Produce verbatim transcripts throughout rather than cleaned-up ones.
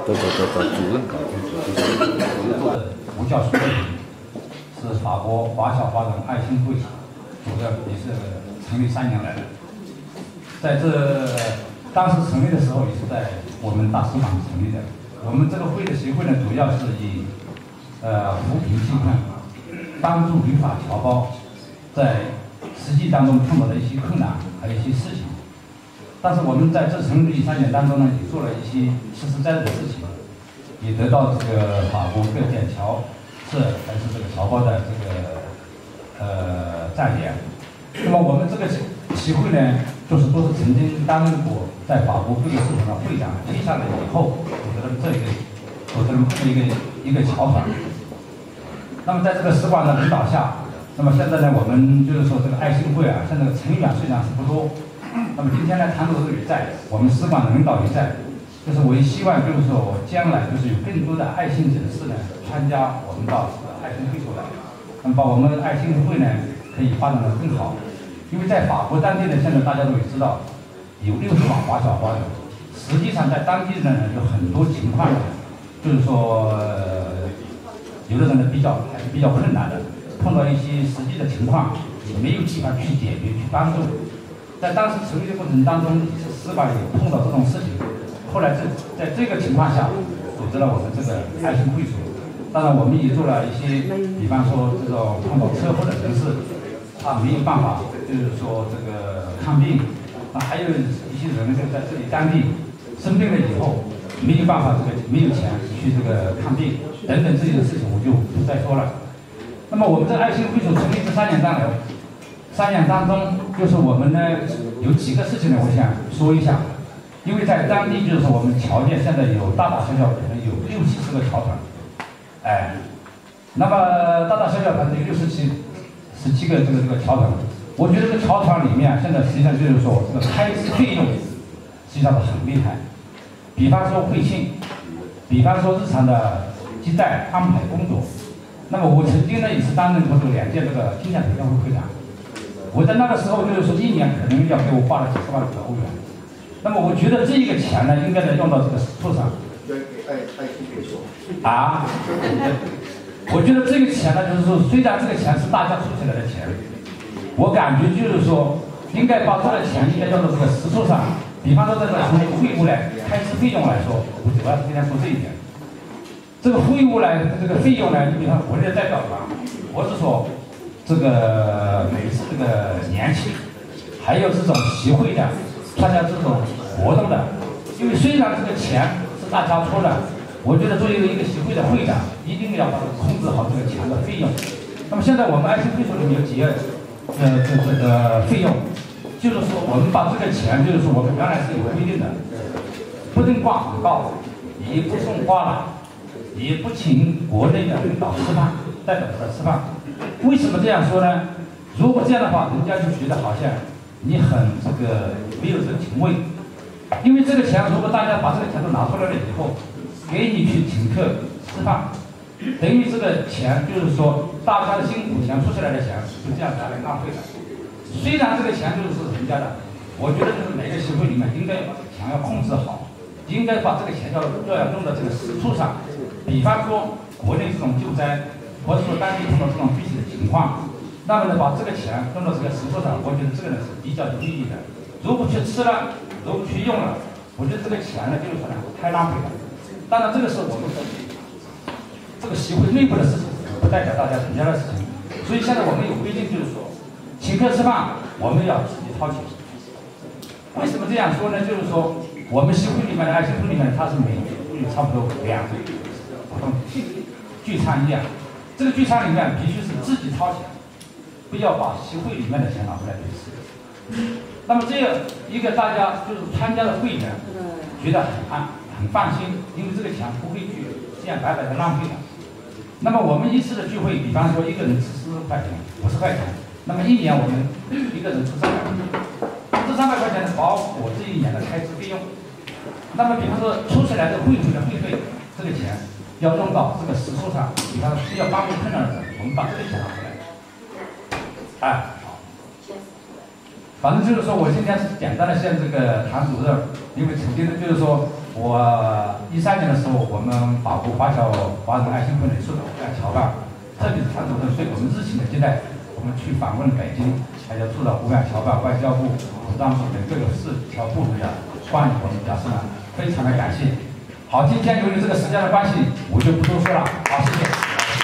的的的的主任搞的。 吴教授是法国华侨华人爱心会主要也是成立三年来的，在这当时成立的时候也是在我们大使馆成立的。我们这个会的协会呢，主要是以呃扶贫济困，帮助旅法侨胞在实际当中碰到的一些困难，还有一些事情。但是我们在这成立三年当中呢，也做了一些实实在在的事情，也得到这个法国各建侨社还是这个侨胞的这个呃赞扬。那么我们这个协会呢，就是都是曾经担任过在法国各个使团的会长，接下来以后组织了这一个组织了这么一个一个侨团。那么在这个使馆的领导下，那么现在呢，我们就是说这个爱心会啊，现在成员虽然是不多，那么今天呢，谭主任也在，我们使馆的领导也在，就是我也希望就是说我将来就是有更多的爱心人士呢参加我们到这个爱心会所来，那么把我们的爱心会呢可以发展得更好。因为在法国当地呢，现在大家都也知道，有六十万华侨华人，实际上在当地呢有很多情况呢，就是说、呃、有的人呢比较还是比较困难的，碰到一些实际的情况，也没有地方去解决去帮助。在当时成立的过程当中，使馆也碰到这种事情，后来这在这个情况下，组织了我们这个爱心会所。当然，我们也做了一些，比方说这种碰到车祸的人士，他没有办法，就是说这个看病，那还有一些人就在这里当地生病了以后，没有办法这个没有钱去这个看病等等这些事情，我就不再说了。那么我们这爱心会所成立这三年当中，三年当中，就是我们呢有几个事情呢，我想说一下。因为在当地就是我们侨界现在有大大小小可能有六七十个侨团，哎，那么大大小小可能有六十七十七个这个这个侨团。我觉得这个侨团里面现在实际上就是说这个开支费用实际上是很厉害，比方说会庆，比方说日常的接待安排工作。那么我曾经呢也是担任过这个两届这个金奖培训会会长，我在那个时候就是说一年可能要给我花了几十万的欧元。那么我觉得这一个钱呢，应该呢用到这个实处上。啊，我觉得这个钱呢，就是说虽然这个钱是大家出起来的钱，我感觉就是说应该把这个钱应该用到这个实处上。比方说这个从会务来开支费用来说，我主要是今天说这一点。这个会务来这个费用呢，你比方国内的代表团，我是说这个每次这个年庆，还有这种协会的参加这种活动的，因为虽然这个钱是大家出的，我觉得作为一个协会的会长，一定要把控制好这个钱的费用。那么现在我们爱心会所里面有几个呃这这个费用，就是说我们把这个钱，就是说我们原来是有规定的，不能挂广告，也不送花篮，也不请国内的领导吃饭，代表来吃饭。为什么这样说呢？如果这样的话，人家就觉得好像你很这个没有人情味，因为这个钱如果大家把这个钱都拿出来了以后，给你去请客吃饭，等于这个钱就是说大家的辛苦钱出下来的钱就这样拿来浪费了。虽然这个钱就是人家的，我觉得就是每个协会里面应该把这个钱要控制好，应该把这个钱要要用到这个实处上。比方说国内这种救灾，或者说当地碰到这种必须的情况，那么呢，把这个钱用到这个实处上，我觉得这个呢是比较有意义的。如果去吃了，如果去用了，我觉得这个钱呢就是说呢太浪费了。当然，这个是我们这个协会内部的事情，不代表大家人家的事情。所以现在我们有规定，就是说，请客吃饭我们要自己掏钱。为什么这样说呢？就是说，我们协会里面的爱心会里面，它是每年差不多两个普通聚餐一样。这个聚餐里面必须是自己掏钱。不要把协会里面的钱拿出来给吃。那么这样一个大家就是参加的会员觉得很安很放心，因为这个钱不会去这样白白的浪费了。那么我们一次的聚会，比方说一个人吃四十块钱、五十块钱，那么一年我们一个人出三百块钱，这三百块钱包括这一年的开支费用。那么比方说出起来的会费的会费，这个钱要用到这个实处上，比方说需要帮助困难的人，我们把这个钱拿出来。哎，好，反正就是说我今天是简单的向这个谭主任，因为曾经就是说我一三年的时候，我们法国华侨华人爱心会的出导在侨办，这里的团主任对我们热情的接待，我们去访问北京，还有驻了湖南侨办、外交部、武当部等各个市侨部门的欢迎我们表示了非常的感谢。好，今天由于这个时间的关系，我就不多说了。好，谢谢。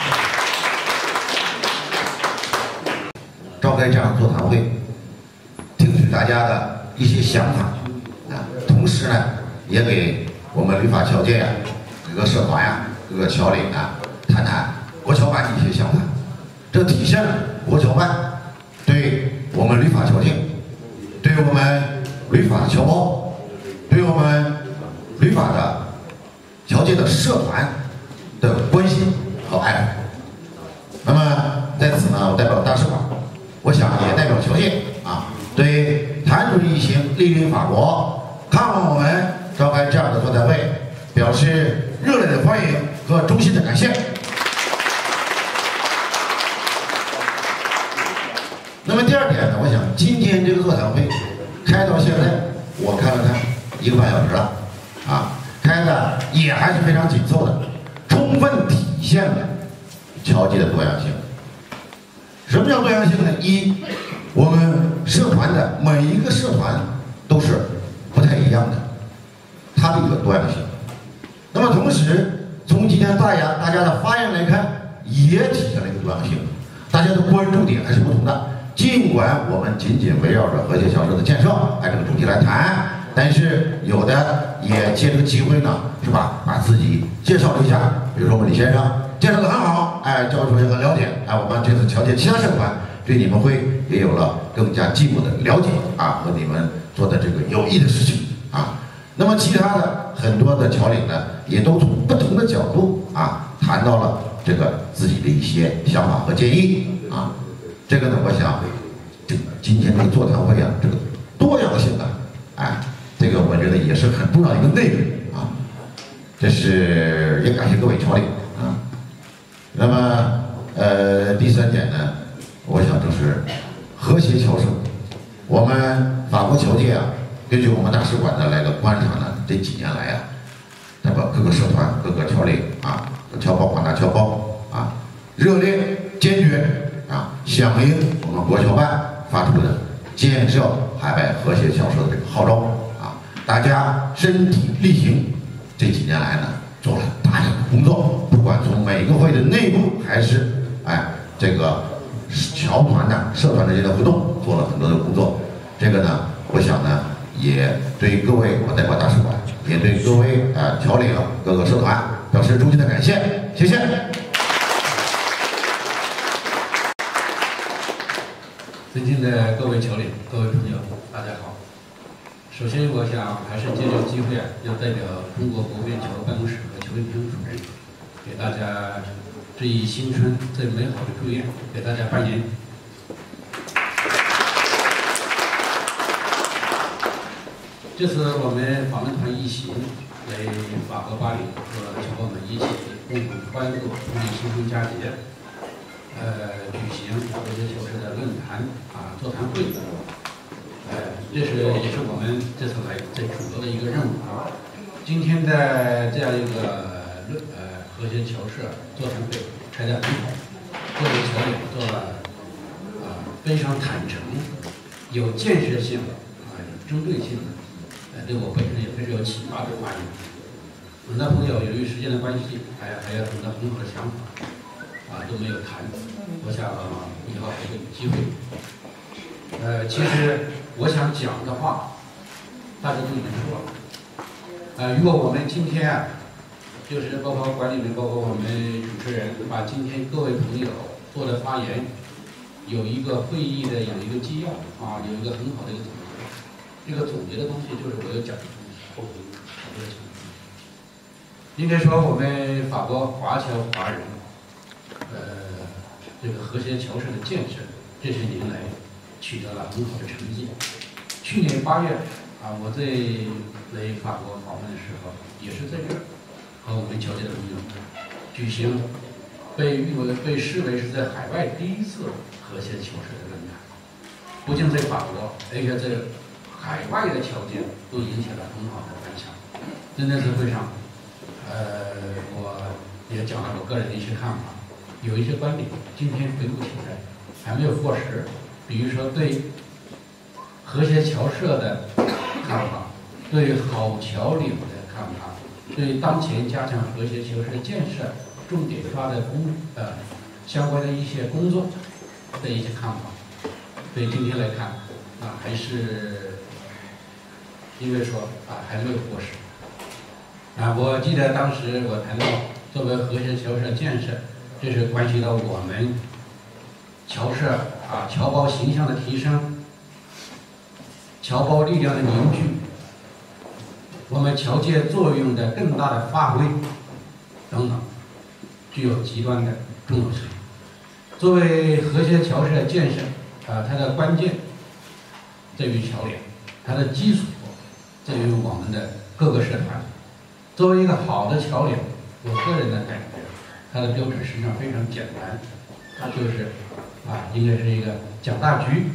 召开这样座谈会，听取大家的一些想法啊，同时呢，也给我们旅法侨界啊、各个社团呀、各个侨领啊，谈谈国侨办的一些想法。这体现了国侨办对我们旅法侨界、对我们旅法的侨胞、对我们旅法的侨界的社团的关心和爱护。那么在此呢，我代表大使馆，我想也代表侨界啊，对谭主任一行莅临法国看望我们召开这样的座谈会，表示热烈的欢迎和衷心的感谢。那么第二点呢，我想今天这个座谈会开到现在，我看了看一个半小时了，啊，开的也还是非常紧凑的，充分体现了侨界的多样性。什么叫多样性呢？一，我们社团的每一个社团都是不太一样的，它的一个多样性。那么同时，从今天大家大家的发言来看，也体现了一个多样性，大家的关注点还是不同的。尽管我们仅仅围绕着和谐侨社的建设按这个主题来谈，但是有的也借这个机会呢，是吧？把自己介绍了一下，比如说我们李先生介绍的很好，哎，教授也很了解，哎，我们这次侨界其他社团对你们会也有了更加进一步的了解啊，和你们做的这个有益的事情啊。那么其他的很多的侨领呢，也都从不同的角度啊，谈到了这个自己的一些想法和建议啊。这个呢，我想，这今天这个座谈会啊，这个多样性啊，哎，这个我觉得也是很重要的一个内容啊。这是也感谢各位侨领啊。那么，呃，第三点呢，我想就是和谐侨社。我们法国侨界啊，根据我们大使馆的来个观察呢，这几年来啊，代表各个社团、各个侨领啊、侨胞、广大侨胞啊，热烈坚决。啊，响应我们国侨办发出的建设海外和谐侨社的这个号召啊，大家身体力行，这几年来呢做了大量的工作，不管从每个会的内部还是哎这个侨团的社团之间的互动，做了很多的工作。这个呢，我想呢也对各位我代表大使馆，也对各位呃侨领各个社团表示衷心的感谢，谢谢。 尊敬的各位侨领、各位朋友，大家好。首先，我想还是借这个机会啊，要代表中国国务院侨务办公室和侨委会主任，给大家致以新春最美好的祝愿，给大家拜年。这次我们访问团一行来法国巴黎和侨胞们一起共同欢度农历新春佳节。呃，举行和谐侨社的论坛啊座谈会，呃，这是也是我们这次来最主要的一个任务啊。今天的这样一个论呃和谐侨社座谈会开得很好，各位侨领做了啊非常坦诚、有建设性的啊有针对性的，呃对我本身也非常有启发的发言。很多朋友由于时间的关系，还还有很多很好的想法。啊，都没有谈，我想以后还会有机会。呃，其实我想讲的话，大家都已经说了。呃，如果我们今天啊，就是包括管理员，包括我们主持人，把今天各位朋友做的发言，有一个会议的有一个纪要啊，有一个很好的一个总结。这个总结的东西就是我要讲的东西，后头我要讲的东西。应该说，我们法国华侨华人。呃，这个和谐侨社的建设，这些年来取得了很好的成绩。去年八月啊，我在来法国访问的时候，也是在这儿和我们侨界的朋友举行被誉为被视为是在海外第一次和谐侨社的论坛。不仅在法国，而且在海外的侨界都引起了很好的反响。在那次会上，呃，我也讲了我个人的一些看法，有一些观点今天回顾起来还没有过时，比如说对和谐侨社的看法，对好侨领的看法，对当前加强和谐侨社建设重点抓的工呃相关的一些工作的一些看法。所以今天来看啊，还是因为说啊还没有过时啊。我记得当时我谈到作为和谐侨社建设，这是关系到我们侨社啊侨胞形象的提升，侨胞力量的凝聚，我们侨界作用的更大的发挥等等，具有极端的重要性。作为和谐侨社建设啊，它的关键在于侨联，它的基础在于我们的各个社团。作为一个好的侨联，我个人的感觉，它的标准实际上非常简单，它就是啊，应该是一个讲大局，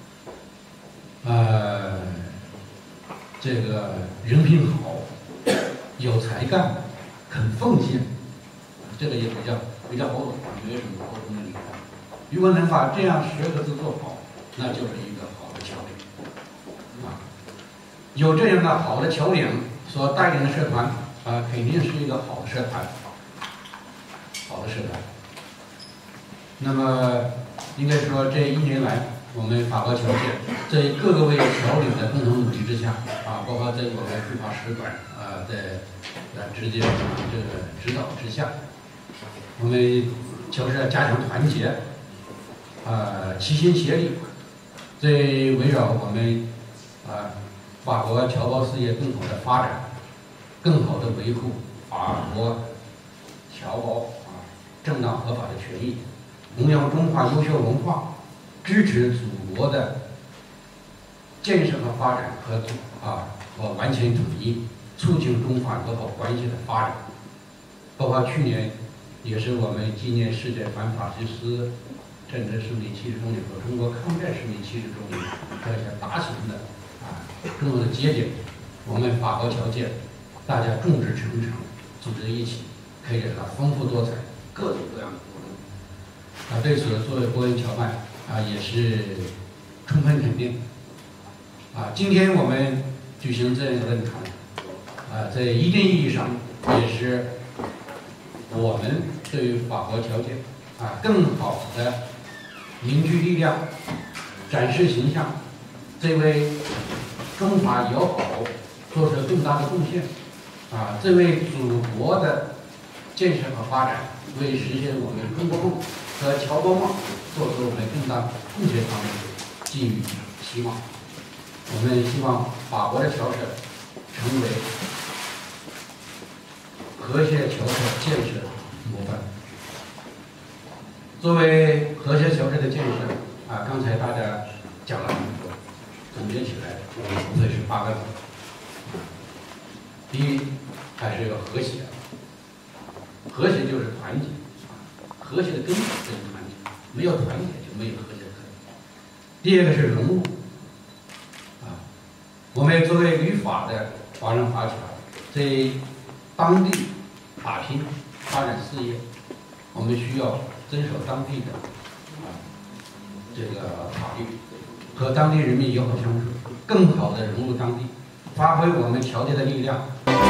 呃，这个人品好，有才干，肯奉献，这个也比较比较好懂，没有什么沟通的理由。如果能把这样十个字做好，那就是一个好的侨领啊。有这样的好的侨领所带领的社团啊，肯定是一个好的社团，好的社团。那么应该说这一年来，我们法国侨界在各个位侨领的共同努力之下啊，包括在我们驻法使馆啊的呃直接这个指导之下，我们侨社加强团结，啊齐心协力，在围绕我们啊法国侨胞事业更好的发展，更好的维护法国侨胞啊正当合法的权益，弘扬中华优秀文化，支持祖国的建设和发展和祖啊和完全统一，促进中法友好关系的发展。包括去年也是我们纪念世界反法西斯战争胜利七十周年和中国抗战胜利七十周年这些大型的啊重要的节点，我们法国侨界大家众志成城，组织一起，开展了丰富多彩、各种各样的活动。啊，对此作为国人侨办啊也是充分肯定。啊，今天我们举行这样一个论坛，啊，在一定意义上也是我们对于法国侨界啊更好的凝聚力量、展示形象，这为中法友好做出更大的贡献，啊，这为祖国的建设和发展，为实现我们中国梦和侨胞梦做出我们更大贡献方面寄予希望。我们希望法国的侨社成为和谐侨社建设的模范。作为和谐侨社的建设啊，刚才大家讲了很多，总结起来无非是八个字。第一，还是要和谐，和谐就是团结，和谐的根本就是团结，没有团结就没有和谐可言。第二个是融入，啊，我们作为旅法的华人华侨，在当地打拼发展事业，我们需要遵守当地的啊这个法律，和当地人民友好相处，更好的融入当地，发挥我们侨界的力量。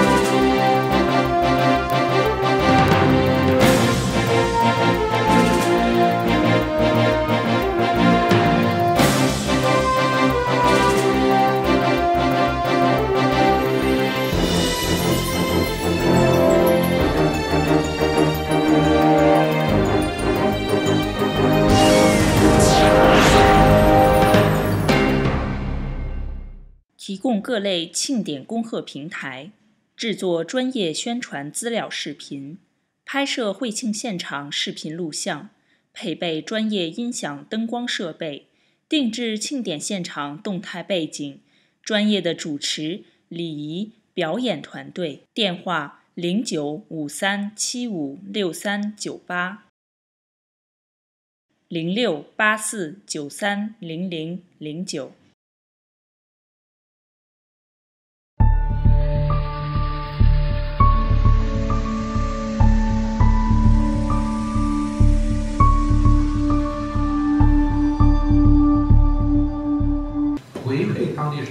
提供各类庆典恭贺平台，制作专业宣传资料视频，拍摄会庆现场视频录像，配备专业音响灯光设备，定制庆典现场动态背景，专业的主持、礼仪、表演团队。电话零九五三七五六三九八，零六八四九三零零零九。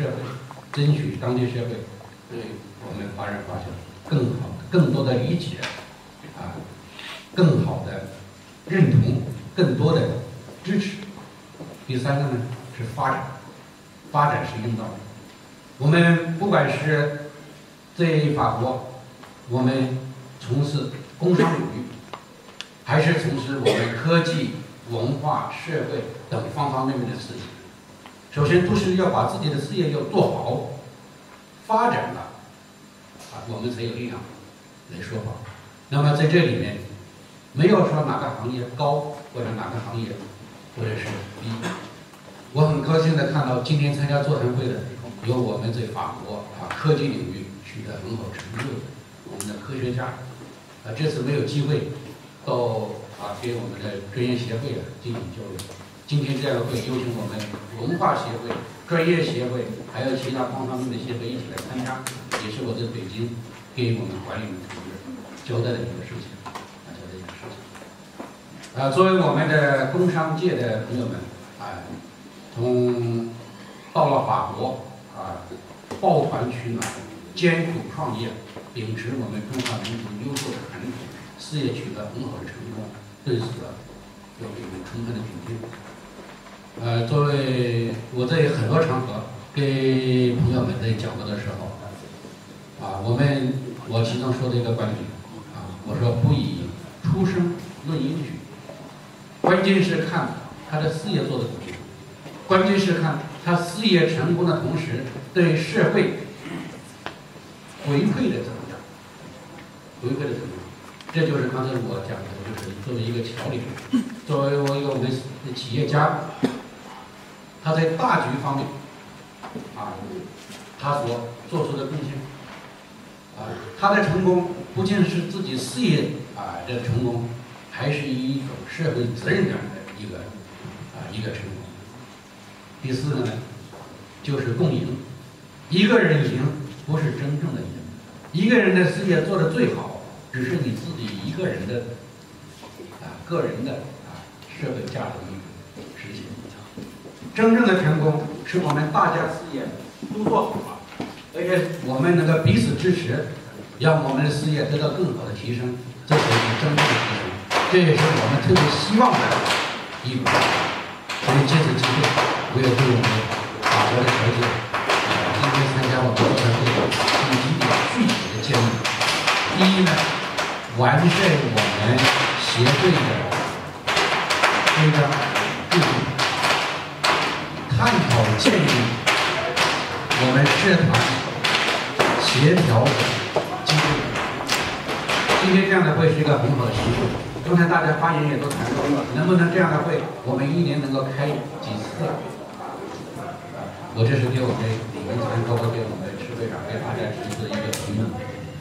社会，争取当地社会对我们华人华侨更好、更多的理解，啊，更好的认同，更多的支持。第三个呢是发展，发展是应当的。我们不管是在法国，我们从事工商领域，还是从事我们科技、文化、社会等方方面面的事情，首先都是要把自己的事业要做好，发展了，啊，我们才有力量来说话。那么在这里面，没有说哪个行业高或者哪个行业或者是低。我很高兴的看到今天参加座谈会的有我们在法国啊科技领域取得很好成就的我们的科学家，啊这次没有机会到啊给我们的专业协会啊进行交流。今天这样的会有请我们文化协会、专业协会还有其他方方面面的协会一起来参加，也是我在北京给我们管理员同志交代的一个事情，啊交代一个事情。啊，作为我们的工商界的朋友们，啊，从到了法国啊，抱团取暖，艰苦创业，秉持我们中华民族优秀的传统，事业取得很好的成功，对此要给我们充分的肯定。呃，作为我在很多场合给朋友们在讲过的时候，啊，我们我其中说的一个观点啊，我说不以出生论英举，关键是看他的事业做得怎么样，关键是看他事业成功的同时对社会回馈的怎么样，回馈的怎么样，这就是刚才我讲的，就是作为一个侨领，作为我一个我们企业家。他在大局方面，啊，他所做出的贡献，啊，他的成功不仅是自己事业啊的成功，还是一种社会责任感的一个啊一个成功。第四个呢，就是共赢，一个人赢不是真正的赢，一个人的事业做得最好，只是你自己一个人的啊个人的啊社会价值的一个实现。真正的成功是我们大家事业都做好了，而且我们能够彼此支持，让我们的事业得到更好的提升，这才是真正的提升。这也是我们特别希望的一步。所以借此机会，我也对我们法国的侨界，呃，今天参加我们座谈会有几点具体的建议。第一呢，完善我们协会的规章制度。探讨建议我们社团协调机制。今天这样的会是一个很好的形式。刚才大家发言也都谈到了，能不能这样的会我们一年能够开几次？我这是给我们李文才，包括给我们池会长给大家提出的一个提议。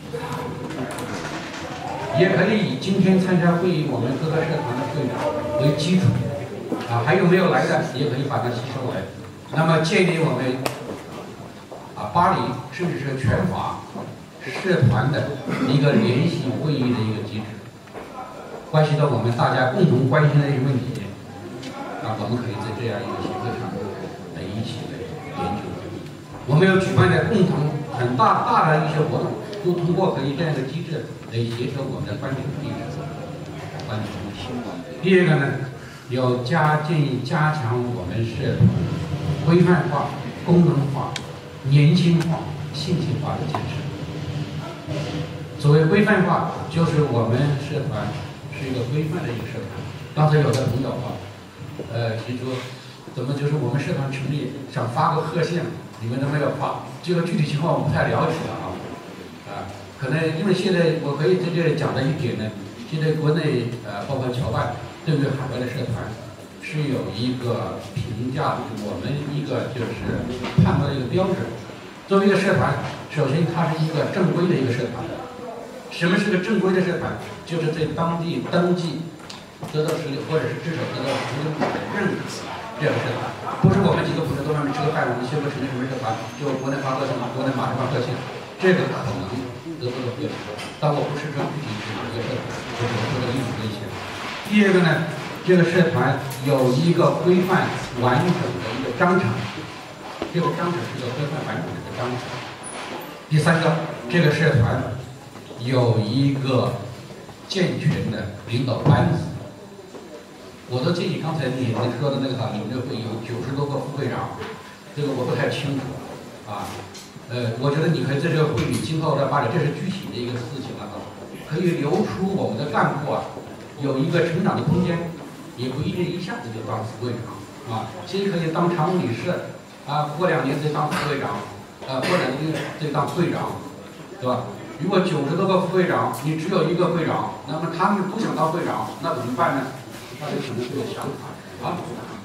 也可以以今天参加会议我们各个社团的会长为基础。啊，还有没有来的，也可以把它吸收来。那么建立我们啊巴黎甚至是全法社团的一个联席会议的一个机制，关系到我们大家共同关心的一个问题，啊，我们可以在这样一个协会上来一起来研究。我们要举办的共同很大大的一些活动，都通过可以这样的机制来协调我们的观点和意识、观点和意识。第二个呢？要加建议加强我们社团规范化、功能化、年轻化、信息化的建设。所谓规范化，就是我们社团是一个规范的一个社团。刚才有的朋友啊，呃，提出怎么就是我们社团成立想发个贺线，你们都没有发，这个具体情况我不太了解啊。啊，可能因为现在我可以在这里讲的一点呢，现在国内呃包括侨办。对于海外的社团是有一个评价，我们一个就是判断的一个标准。作为一个社团，首先它是一个正规的一个社团。什么是个正规的社团？就是在当地登记得到实力，或者是至少得到实力的认可，这样的社团。不是我们几个朋友都上面吃个饭，我们协会成立什么社团，就国内发个什么，国内马上发个信，这个可能得不到认可。但我不是说具体是一个社团，我只是说这个意思一些。第二个呢，这个社团有一个规范完整的一个章程， 这个章程是个规范完整的章程。第三个，这个社团有一个健全的领导班子。我都建议刚才你们说的那个哈，你们这会有九十多个副会长，这个我不太清楚啊。呃，我觉得你可以在这个会里今后的发展，这是具体的一个事情了哈，可以留出我们的干部啊有一个成长的空间，也不一定一下子就当副会长啊，先可以当常务理事啊，过两年再当副会长，啊，过两年再当会长，对吧？如果九十多个副会长，你只有一个会长，那么他们不想当会长，那怎么办呢？那就可能这个想法啊。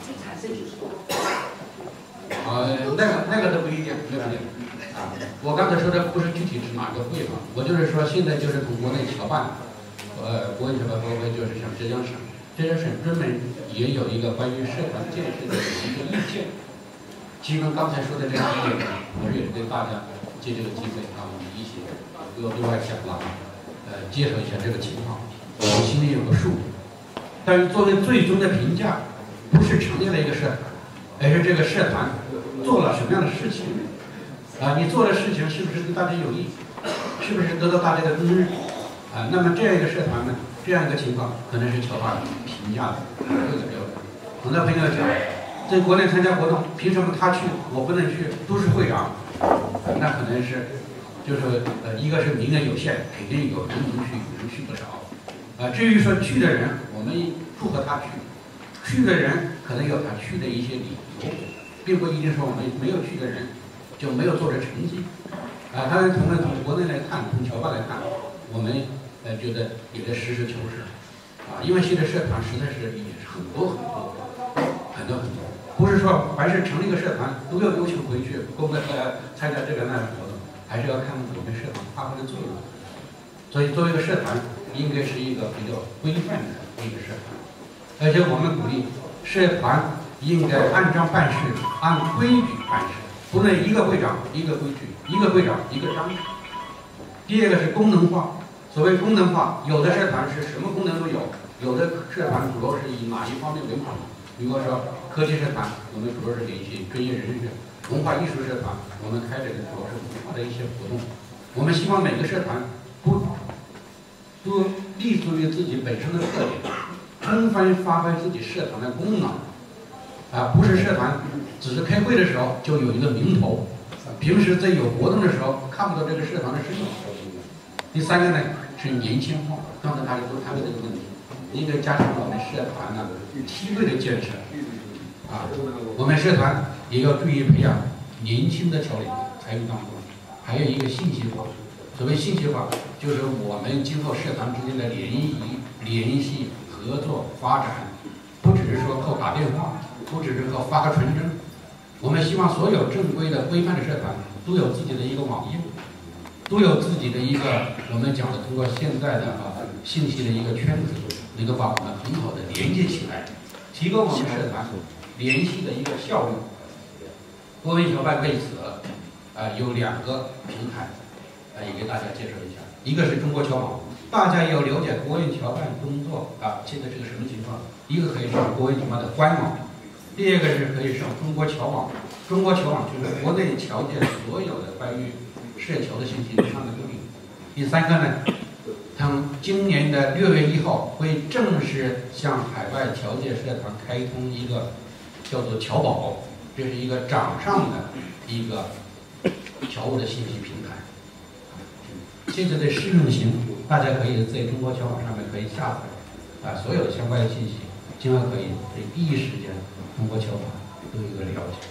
呃，那个那个都不一定，对不对？啊，我刚才说的不是具体指哪个会嘛，我就是说现在就是从国内侨办，呃，国内侨办包括就是像浙江省，浙江省专门也有一个关于社团建设的一个意见。其实刚才说的这个意见呢，我也跟大家借这个机会啊，我们一起各对外讲了，呃，介绍一下这个情况，我心里有个数。但是作为最终的评价，不是成立了一个社团，而是这个社团做了什么样的事情啊？你做的事情是不是对大家有益？是不是得到大家的公认啊？那么这样一个社团呢，这样一个情况，可能是侨办评价的这个标准。很多朋友讲，在国内参加活动，凭什么他去，我不能去？都是会长，啊、那可能是就是呃，一个是名额有限，肯定有人能去，有人去不了。啊，至于说去的人，我们祝贺他去，去的人可能有他去的一些理由，并不一定说我们没有去的人就没有做成成绩。啊，当然从从国内来看，从侨办来看，我们呃觉得也得实事求是。啊，因为现在社团实在是也是很多很多很多很多，不是说凡是成立一个社团都要要求回去公开呃参加这个那个活动，还是要看我们社团发挥的作用。所以作为一个社团，应该是一个比较规范的一个社团，而且我们鼓励社团应该按章办事，按规矩办事，不能一个会长一个规矩，一个会长一个章程。第二个是功能化，所谓功能化，有的社团是什么功能都有，有的社团主要是以哪一方面为主？比如说科技社团，我们主要是给一些专业人士；文化艺术社团，我们开展的主要是文化的一些活动。我们希望每个社团不都立足于自己本身的特点，充分发挥自己社团的功能，啊，不是社团只是开会的时候就有一个名头，平时在有活动的时候看不到这个社团的身影。第三个呢是年轻化，刚才大家都谈到这个问题，应该加强我们社团呢梯队的建设，啊，我们社团也要注意培养年轻的侨领参与当中，还有一个信息化。所谓信息化，就是我们今后社团之间的联谊、联系、合作、发展，不只是说靠打电话，不只是靠发个传真。我们希望所有正规的、规范的社团都有自己的一个网页，都有自己的一个我们讲的通过现在的啊信息的一个圈子，能够把我们很好的连接起来，提高我们社团联系的一个效率。国文侨办为此啊有两个平台。也给大家介绍一下，一个是中国侨网，大家要了解国运侨办工作啊，现在是个什么情况？一个可以上国运侨办的官网，第二个是可以上中国侨网。中国侨网就是国内侨界所有的关于社侨的信息都上面都有。第三个呢，从今年的六月一号会正式向海外侨界社团开通一个叫做侨宝，这是一个掌上的一个侨务的信息平台。现在的试用型，大家可以在中国侨网上面可以下载，啊，所有的相关的信息，今后可以在第一时间中国侨网都有一个了解。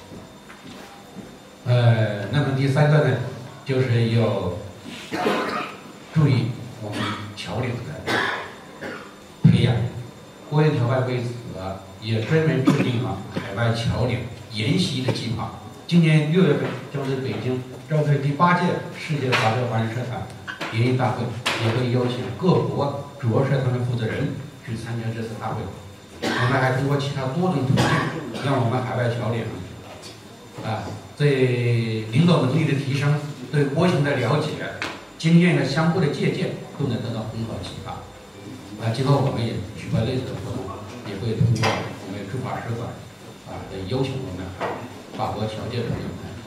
呃，那么第三个呢，就是要注意我们侨领的培养。国运侨办为此也专门制定了海外侨领研习的计划。今年六月份将在北京召开第八届世界华侨华人社团联谊大会，也会邀请各国主要社团的负责人去参加这次大会。我们还通过其他多种途径，让我们海外侨领啊，对领导能力的提升、对国情的了解、经验的相互的借鉴，都能得到很好的启发。啊，今后我们也举办类似的活动，也会通过我们驻法使馆啊，邀请我们法国侨界朋友们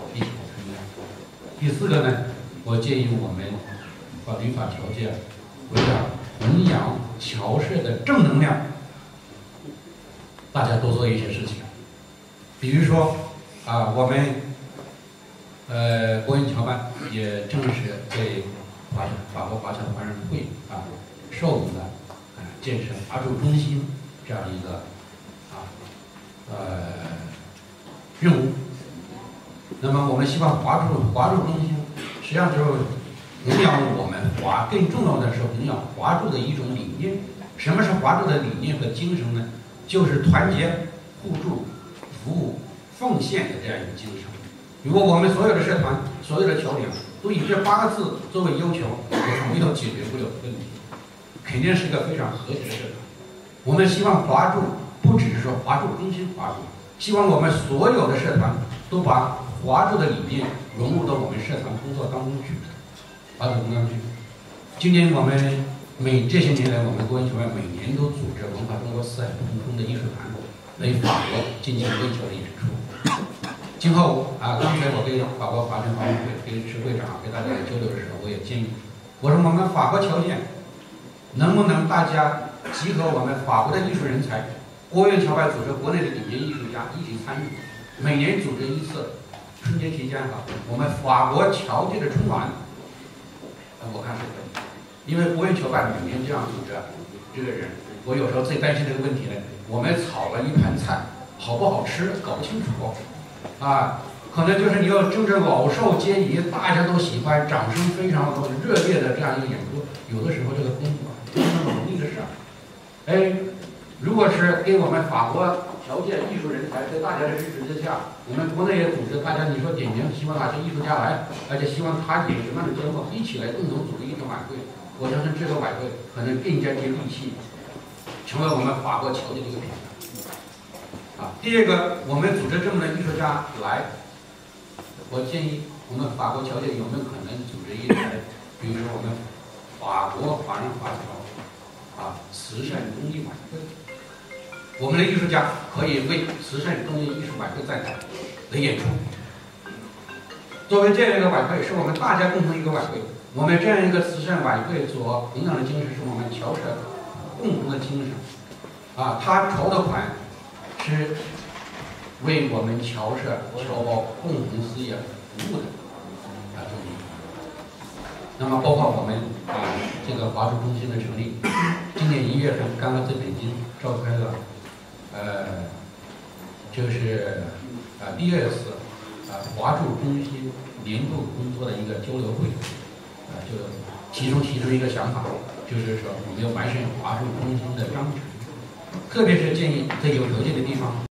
第四个呢，我建议我们把旅法侨界为了弘扬侨社的正能量，大家多做一些事情。比如说啊，我们呃国营侨办也正式对法法国华侨华人会啊授予了啊建设华驻中心这样一个啊呃任务。那么我们希望华驻华驻中心实际上就是弘扬我们华，更重要的是弘扬华驻的一种理念。什么是华驻的理念和精神呢？就是团结、互助、服务、奉献的这样一个精神。如果我们所有的社团、所有的侨领都以这八个字作为要求，也是没有解决不了的问题，肯定是一个非常和谐的社团。我们希望华驻不只是说华驻中心华驻，希望我们所有的社团都把华驻的理念融入到我们社团工作当中去，华驻工作当中去。今年我们每这些年来，我们国营侨办每年都组织文化中国四海同通的艺术团来法国进行微侨的演出。今后啊，刚才我跟法国华侨华人会跟石会长跟大家交流的时候，我也建议，我说我们法国侨界能不能大家集合我们法国的艺术人才，国营侨办组织国内的顶尖艺术家一起参与，每年组织一次。春节期间哈，我们法国侨界的春晚，我看是可以，因为国营侨办每年这样组织，这个人，我有时候最担心这个问题呢，我们炒了一盘菜，好不好吃搞不清楚，啊，可能就是你要真正老少皆宜，大家都喜欢，掌声非常热烈的这样一个演出，有的时候这个功夫啊，不是那么容易的事儿。哎，如果是给我们法国侨界艺术人才在大家的支持之下，我们国内也组织大家，你说点名希望哪些艺术家来，而且希望他演什么样的节目，一起来共同组织一个晚会。我相信这个晚会可能更加接地气，成为我们法国侨界的一个品牌。啊，第二个，我们组织这么多艺术家来，我建议我们法国侨界有没有可能组织一台，比如说我们法国华人华侨啊慈善公益晚会。我们的艺术家可以为慈善公益艺术晚会在台来演出。作为这样一个晚会，是我们大家共同一个晚会。我们这样一个慈善晚会所弘扬的精神，是我们侨社共同的精神。啊，他筹的款是为我们侨社侨胞共同事业服务的啊，这么一个。那么包括我们啊这个华驻中心的成立，今年一月份刚刚在北京召开了。呃，就是啊第二次啊华驻中心年度工作的一个交流会，啊就其中提出一个想法，就是说我们要完善华驻中心的章程，特别是建议在有条件的地方。